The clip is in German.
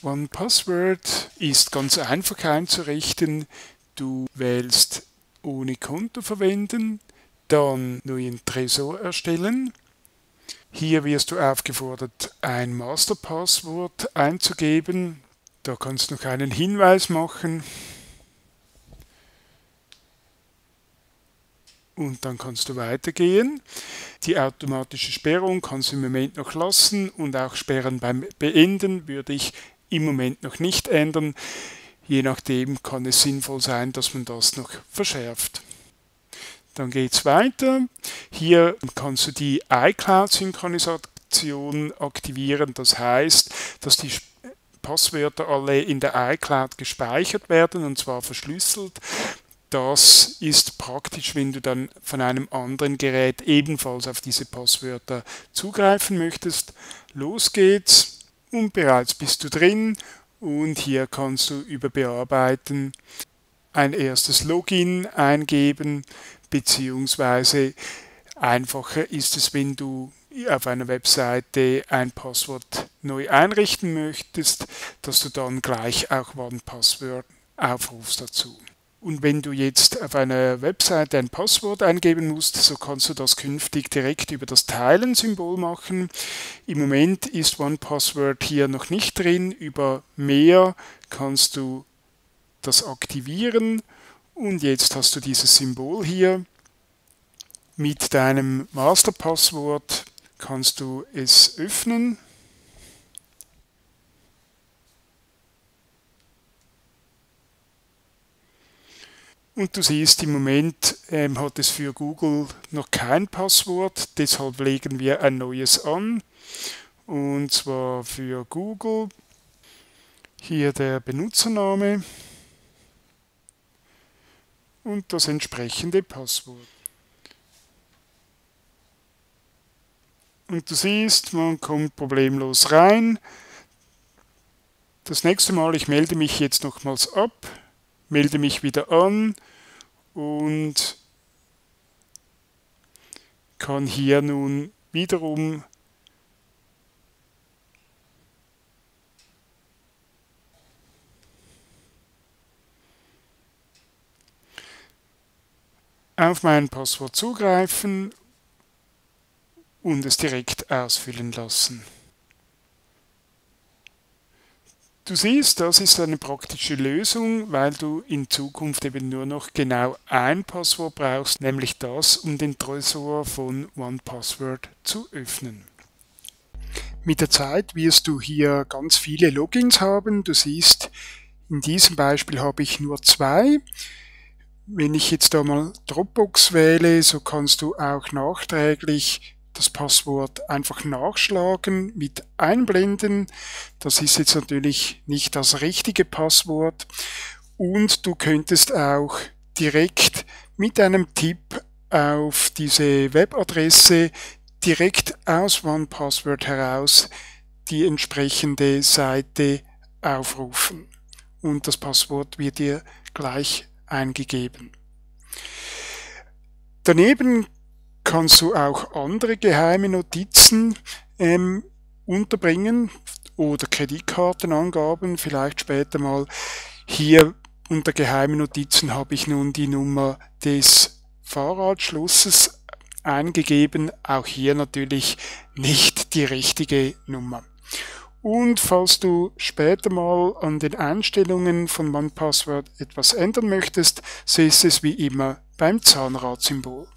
OnePassword ist ganz einfach einzurichten. Du wählst ohne Konto verwenden, dann neuen Tresor erstellen. Hier wirst du aufgefordert, ein Masterpasswort einzugeben. Da kannst du noch einen Hinweis machen. Und dann kannst du weitergehen. Die automatische Sperrung kannst du im Moment noch lassen und auch Sperren beim Beenden würde ich im Moment noch nicht ändern. Je nachdem kann es sinnvoll sein, dass man das noch verschärft. Dann geht es weiter. Hier kannst du die iCloud-Synchronisation aktivieren. Das heißt, dass die Passwörter alle in der iCloud gespeichert werden und zwar verschlüsselt. Das ist praktisch, wenn du dann von einem anderen Gerät ebenfalls auf diese Passwörter zugreifen möchtest. Los geht's und bereits bist du drin und hier kannst du über Bearbeiten ein erstes Login eingeben, beziehungsweise einfacher ist es, wenn du auf einer Webseite ein Passwort neu einrichten möchtest, dass du dann gleich auch OnePassword aufrufst dazu. Und wenn du jetzt auf einer Webseite ein Passwort eingeben musst, so kannst du das künftig direkt über das Teilen-Symbol machen. Im Moment ist OnePassword hier noch nicht drin. Über Mehr kannst du das aktivieren und jetzt hast du dieses Symbol hier. Mit deinem Masterpasswort kannst du es öffnen. Und du siehst, im Moment hat es für Google noch kein Passwort, deshalb legen wir ein neues an. Und zwar für Google, hier der Benutzername und das entsprechende Passwort. Und du siehst, man kommt problemlos rein. Das nächste Mal, ich melde mich jetzt nochmals ab, melde mich wieder an und kann hier nun wiederum auf mein Passwort zugreifen und es direkt ausfüllen lassen. Du siehst, das ist eine praktische Lösung, weil du in Zukunft eben nur noch genau ein Passwort brauchst, nämlich das, um den Tresor von OnePassword zu öffnen. Mit der Zeit wirst du hier ganz viele Logins haben. Du siehst, in diesem Beispiel habe ich nur 2. Wenn ich jetzt da mal Dropbox wähle, so kannst du auch nachträglich das Passwort einfach nachschlagen mit einblenden. Das ist jetzt natürlich nicht das richtige Passwort. Und du könntest auch direkt mit einem Tipp auf diese Webadresse direkt aus OnePassword heraus die entsprechende Seite aufrufen. Und das Passwort wird dir gleich eingegeben. Daneben kannst du auch andere geheime Notizen unterbringen oder Kreditkartenangaben, vielleicht später mal. Hier unter geheime Notizen habe ich nun die Nummer des Fahrradschlosses eingegeben, auch hier natürlich nicht die richtige Nummer. Und falls du später mal an den Einstellungen von OnePassword etwas ändern möchtest, so ist es wie immer beim Zahnradsymbol.